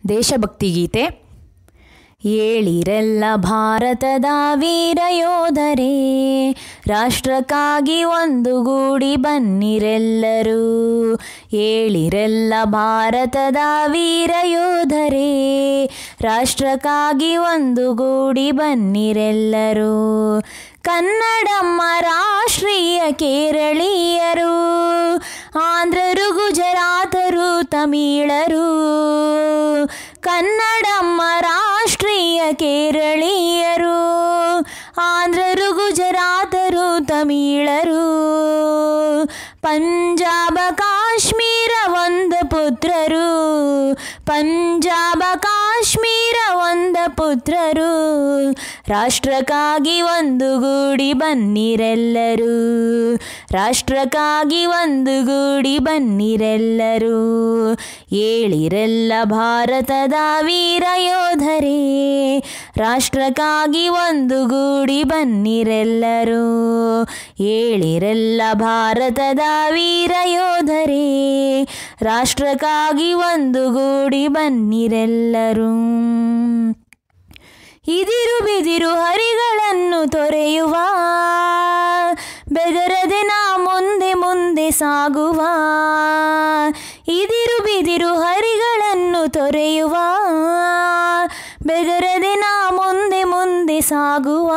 ದೇಶಭಕ್ತಿ ಗೀತೆ. ಏಳಿರೆಲ್ಲ ಭಾರತದ ವೀರ ಯೋಧರೇ, ರಾಷ್ಟ್ರಕ್ಕಾಗಿ ಒಂದುಗೂಡಿ ಬನ್ನಿರೆಲ್ಲರೂ. ಏಳಿರೆಲ್ಲ ಭಾರತದ ವೀರ ಯೋಧರೇ, ರಾಷ್ಟ್ರಕ್ಕಾಗಿ ಒಂದುಗೂಡಿ ಬನ್ನಿರೆಲ್ಲರೂ. ಕನ್ನಡಮ್ಮ ರಾಷ್ಟ್ರೀಯ ಕೇರಳೀಯರು, ಆಂಧ್ರರು ಗುಜರಾತರು ತಮಿಳರು. ಕನ್ನಡಮ್ಮ ರಾಷ್ಟ್ರೀಯ ಕೇರಳೀಯರು, ಆಂಧ್ರರು ಗುಜರಾತರು ತಮಿಳರು. ಪಂಜಾಬ ಕಾಶ್ಮೀರ ಒಂದ ಪುತ್ರರು, ಪಂಜಾಬ ಕಾಶ್ಮೀರ ಒಂದ ಪುತ್ರರು. ರಾಷ್ಟ್ರಕ್ಕಾಗಿ ಒಂದುಗೂಡಿ ಬನ್ನಿರೆಲ್ಲರೂ, ರಾಷ್ಟ್ರಕ್ಕಾಗಿ ಒಂದುಗೂಡಿ ಬನ್ನಿರೆಲ್ಲರೂ. ಏಳಿರೆಲ್ಲ ಭಾರತದ ವೀರ ಯೋಧರೇ, ರಾಷ್ಟ್ರಕ್ಕಾಗಿ ಒಂದುಗೂಡಿ ಬನ್ನಿರೆಲ್ಲರೂ. ಏಳಿರೆಲ್ಲ ಭಾರತದ ವೀರ ಯೋಧರೇ, ರಾಷ್ಟ್ರಕ್ಕಾಗಿ ಒಂದುಗೂಡಿ ಬನ್ನಿರೆಲ್ಲರೂ. ಇದಿರು ಬಿದಿರು ಹರಿಗಳನ್ನು ತೊರೆಯುವ, ಬೆದರದೆ ನಾ ಮುಂದೆ ಮುಂದೆ ಸಾಗುವ. ಇದಿರು ಬಿದಿರು ಹರಿಗಳನ್ನು ತೊರೆಯುವ, ಬೆದರದೆ ನಾ ಮುಂದೆ ಮುಂದೆ ಸಾಗುವ.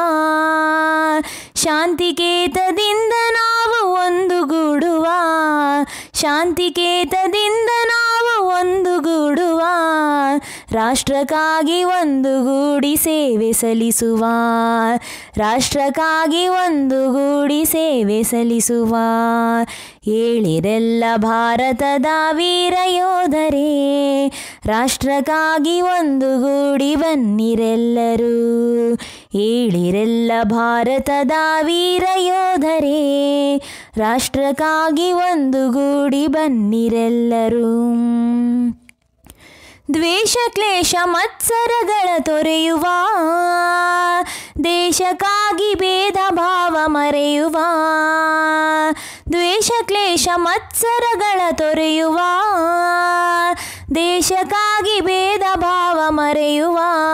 ಶಾಂತಿಕೇತದಿಂದ ನಾವು ಒಂದುಗೂಡುವ, ಶಾಂತಿಕೇತದಿಂದ ನಾವು ಒಂದುಗೂಡುವ. ರಾಷ್ಟ್ರಕ್ಕಾಗಿ ಒಂದುಗೂಡಿ ಸೇವೆ ಸಲ್ಲಿಸುವ, ರಾಷ್ಟ್ರಕ್ಕಾಗಿ ಒಂದುಗೂಡಿ ಸೇವೆ ಸಲ್ಲಿಸುವ. ಏಳಿರೆಲ್ಲ ಭಾರತದ ವೀರ ಯೋಧರೇ, ರಾಷ್ಟ್ರಕ್ಕಾಗಿ ಒಂದುಗೂಡಿ ಬನ್ನಿರೆಲ್ಲರೂ. ಏಳಿರೆಲ್ಲ ಭಾರತದ ವೀರ ಯೋಧರೇ, ರಾಷ್ಟ್ರಕ್ಕಾಗಿ ಒಂದುಗೂಡಿ ಬನ್ನಿರೆಲ್ಲರೂ. ದ್ವೇಷ ಕ್ಲೇಶ ಮತ್ಸರಗಳ ತೊರೆಯುವ, ದೇಶಕ್ಕಾಗಿ ಭೇದ ಭಾವ ಮರೆಯುವ. ದ್ವೇಷ ಕ್ಲೇಶ ಮತ್ಸರಗಳ ತೊರೆಯುವ, ದೇಶಕ್ಕಾಗಿ ಭೇದ ಭಾವ ಮರೆಯುವ.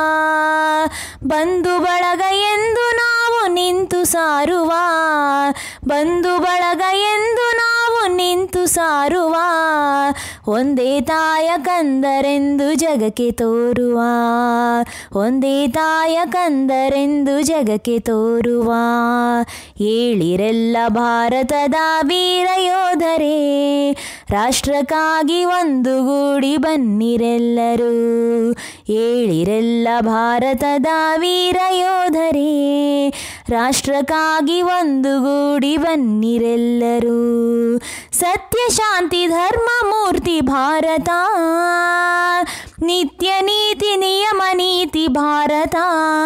ಬಂಧು ಬಳಗ ಎಂದು ನಾವು ನಿಂತು ಸಾರುವ, ಬಂಧು ಬಳಗ ಎಂದು ನಾವು ನಿಂತು ಸಾರುವ. ಒಂದೇ ತಾಯ ಕಂದರೆಂದು ಜಗಕ್ಕೆ ತೋರುವ, ಒಂದೇ ತಾಯ ಕಂದರೆಂದು ಜಗಕ್ಕೆ ತೋರುವ. ಏಳಿರೆಲ್ಲ ಭಾರತದ ವೀರ ಯೋಧರೇ, ರಾಷ್ಟ್ರಕ್ಕಾಗಿ ಒಂದುಗೂಡಿ ಬನ್ನಿರೆಲ್ಲರೂ. ಏಳಿರೆಲ್ಲ ಭಾರತದ ವೀರ ಯೋಧರೇ, ರಾಷ್ಟ್ರಕ್ಕಾಗಿ ಒಂದುಗೂಡಿ ಬನ್ನಿರೆಲ್ಲರೂ. ಸತ್ಯ ಶಾಂತಿ ಧರ್ಮ ಮೂರ್ತಿ ಭಾರತ, ನಿತ್ಯ ನೀತಿ ನಿಯಮ ನೀತಿ ಭಾರತ.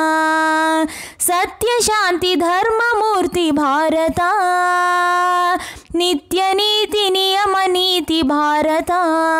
ಸತ್ಯ ಶಾಂತಿ ಧರ್ಮ ಮೂರ್ತಿ ಭಾರತ, ನಿತ್ಯ ನೀತಿ ನಿಯಮ ನೀತಿ ಭಾರತ.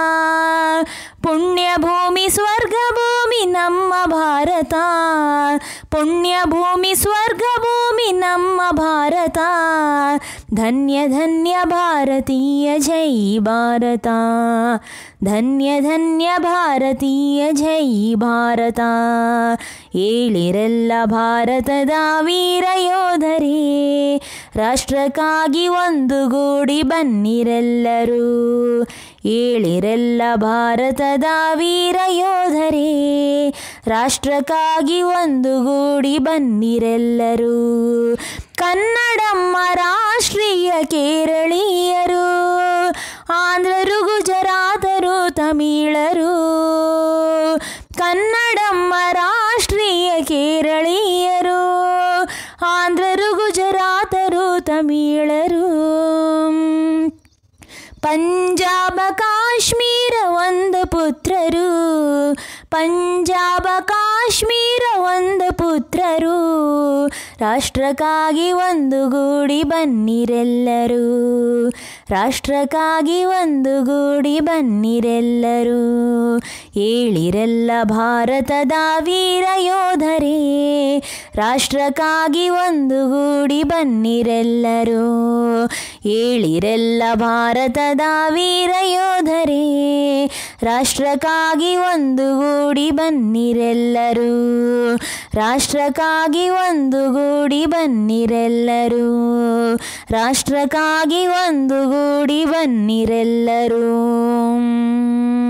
ಪುಣ್ಯ ಭೂಮಿ ಸ್ವರ್ಗ ಭೂಮಿ ನಮ್ಮ ಭಾರತ, ಪುಣ್ಯ ಭೂಮಿ ಸ್ವರ್ಗ ಭೂಮಿ ನಮ್ಮ ಭಾರತ. ಧನ್ಯ ಧನ್ಯ ಭಾರತೀಯ ಜೈ ಭಾರತ, ಧನ್ಯ ಧನ್ಯ ಭಾರತೀಯ ಜೈ ಭಾರತ. ಏಳಿರೆಲ್ಲ ಭಾರತದ ವೀರ ಯೋಧರೇ, ರಾಷ್ಟ್ರಕ್ಕಾಗಿ ಒಂದುಗೂಡಿ ಬನ್ನಿರೆಲ್ಲರೂ. ಏಳಿರೆಲ್ಲ ಭಾರತದ ವೀರ ಯೋಧರೇ, ರಾಷ್ಟ್ರಕ್ಕಾಗಿ ಒಂದುಗೂಡಿ ಬನ್ನಿರೆಲ್ಲರೂ. ಕನ್ನಡಮ್ಮ ರಾಷ್ಟ್ರೀಯ ಕೇರಳೀಯರು, ಆಂಧ್ರರು ಗುಜರಾತರು ತಮಿಳರು. ಕನ್ನಡಮ್ಮ ರಾಷ್ಟ್ರೀಯ ಕೇರಳೀಯರು, ಆಂಧ್ರರು ಗುಜರಾತರು ತಮಿಳರು. ಪಂಜಾಬ ಕಾಶ್ಮೀರ ಒಂದ ಪುತ್ರರು, ಪಂಜಾಬ ಕಾಶ್ಮೀರ ಒಂದ ಪುತ್ರರು. ರಾಷ್ಟ್ರಕ್ಕಾಗಿ ಒಂದುಗೂಡಿ ಬನ್ನಿರೆಲ್ಲರೂ, ರಾಷ್ಟ್ರಕ್ಕಾಗಿ ಒಂದುಗೂಡಿ ಬನ್ನಿರೆಲ್ಲರೂ. ಏಳಿರೆಲ್ಲ ಭಾರತದ ವೀರ ಯೋಧರೇ, ರಾಷ್ಟ್ರಕ್ಕಾಗಿ ಒಂದುಗೂಡಿ ಬನ್ನಿರೆಲ್ಲರೂ. ಏಳಿರೆಲ್ಲ ಭಾರತದ ವೀರ ಯೋಧರೇ, ರಾಷ್ಟ್ರಕ್ಕಾಗಿ ಒಂದುಗೂಡಿ ಬನ್ನಿರೆಲ್ಲರೂ, ರಾಷ್ಟ್ರಕ್ಕಾಗಿ ಒಂದುಗೂಡಿ ಬನ್ನಿರೆಲ್ಲರೂ, ರಾಷ್ಟ್ರಕ್ಕಾಗಿ ಒಂದುಗೂಡಿ ಬನ್ನಿರೆಲ್ಲರೂ.